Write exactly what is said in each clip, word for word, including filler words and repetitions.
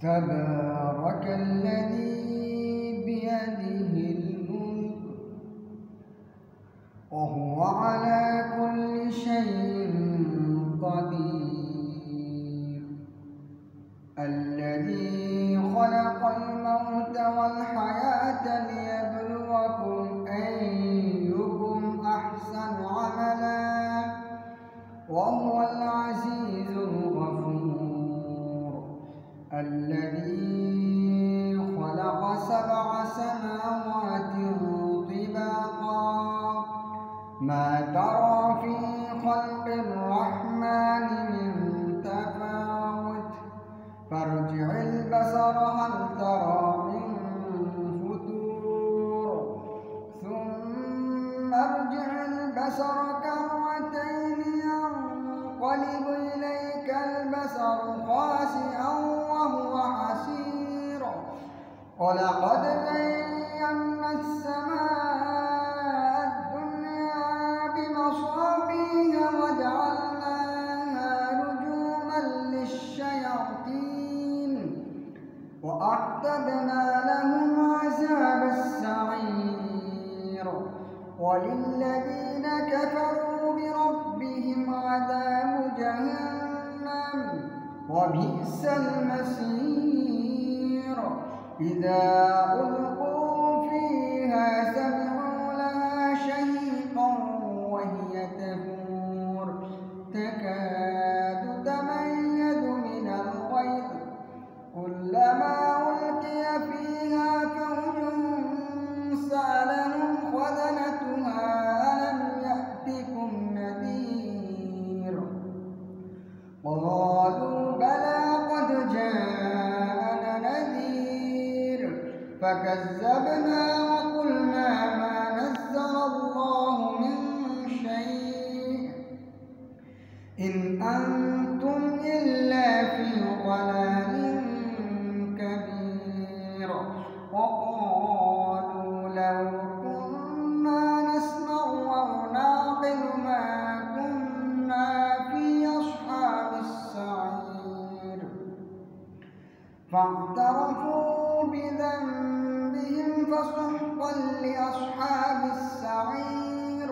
تبارك الذي بيده الملك وهو على كل شيء قدير، الذي خلق الموت والحياة ليبلوكم أيكم أحسن عملا وهو العزيز الغفور، الذي خلق سبع سماوات طباقا ما ترى في خلق الرحمن من تفاوت فارجع البصر هل ترى من فتور ثم ارجع البصر كرتين ينقلب إليك البصر خاسئا وهو حسير ولقد زينا السماء الدنيا بمصابيح وجعلناها رجوما للشياطين وأعتدنا لهم عذاب السعير، وللذين كفروا بربهم عذاب جهنم وبئس المصير، إذا ألقوا فيها سمعوا لها شهيقا وهي تفور تكاد تميز من الغيظ كلما ألقي فيها فوج سألهم خزنتها ألم يأتكم نذير قالوا بلى قد جاءنا نذير فكذبنا وقلنا ما نزل الله من شيء إن أنتم إلا في ضلال كبير، وقالوا لو كنا نسمع أو نعقل ما كنا في أصحاب السعير، فاعترفوا بذنبهم فسحقا لأصحاب السعير،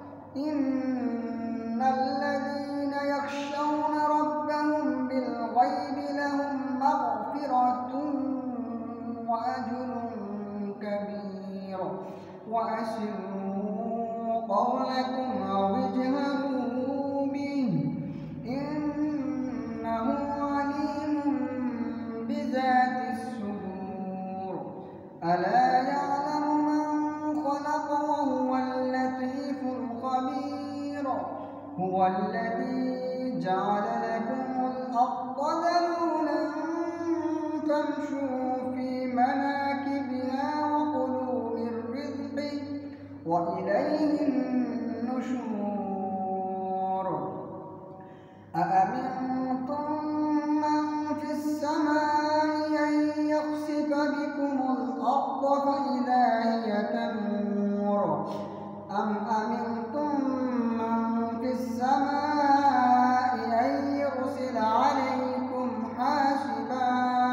إن الذين يخشون ربهم بالغيب لهم مغفرة وأجر كبير، وأسروا قولكم أو اجهروا به إنه عليم بذات الصدور، ألا يعلم من خلق وهو اللطيف الخبير، هو الذي جعل لكم الأرض ذلولا فامشوا في مناكبها وكلوا من رزقه وإليه النشور، أأمنتم من في السماء أن يخسف بكم الأرض فإذا هي تمور أم أمنتم من في السماء أن يرسل عليكم حاسبا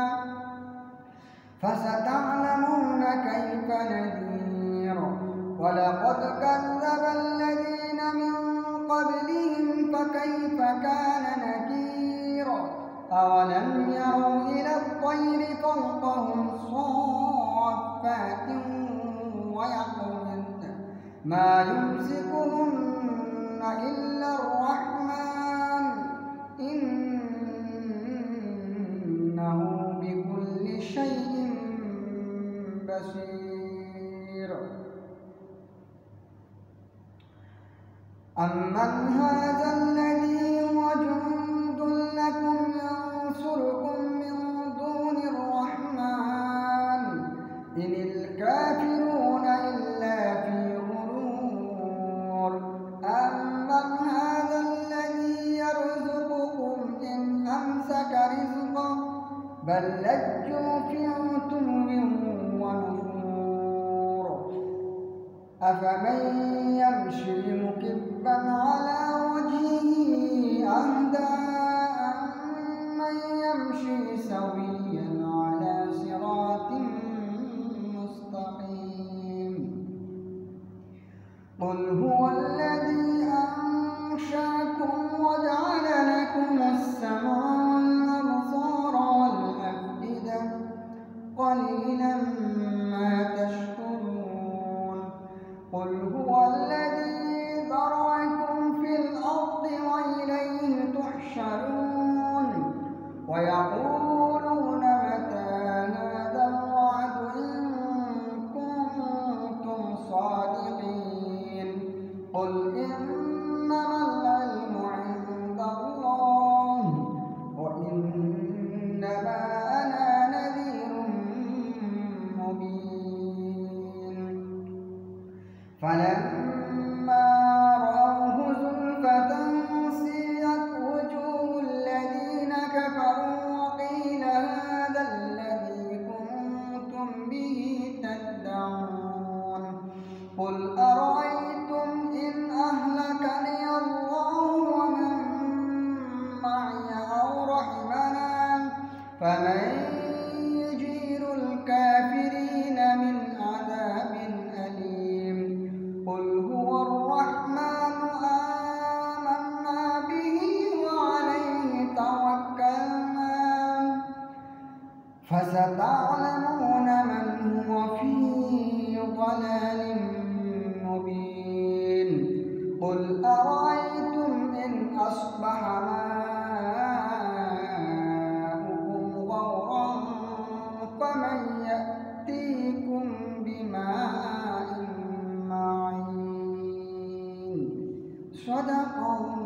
فستعلمون كيف نذير، ولقد كذب الذين من قبلهم فكيف كان نكير، أولم يروا إلى الطير فوقهم صافات ويقبضن ما يمسكهن إلا الرحمن إنه بكل شيء بصير، أمن هذا الذي هو جند لكم ينصركم من دون الرحمن إن الكافرون إلا في غرور، أمن هذا الذي يرزقكم إن أمسك رزقه بل لجوا في عتو ونفور، أفمن يمشي مكبا على وجهه أهدى أمن يمشي سويا تحشرون ويقولون متى هذا الوعد إن كنتم صادقين قل إنما العلم عند الله وإنما أنا نذير مبين فلما رأوه زلفة سيئت وجوه الذين كفروا وقيل هذا الذي كنتم به تدعون قل أرأيتم إن أهلكني الله ومن معي أو رحمنا فمن يجير الكافرين من عذاب أليم قل هو الرحمن آمنا به وعليه توكلنا فستعلمون من هو في ضلال مبين قل أرأيتم إن أصبح ماؤكم غورا فمن يأتيكم بماء معين صدق الله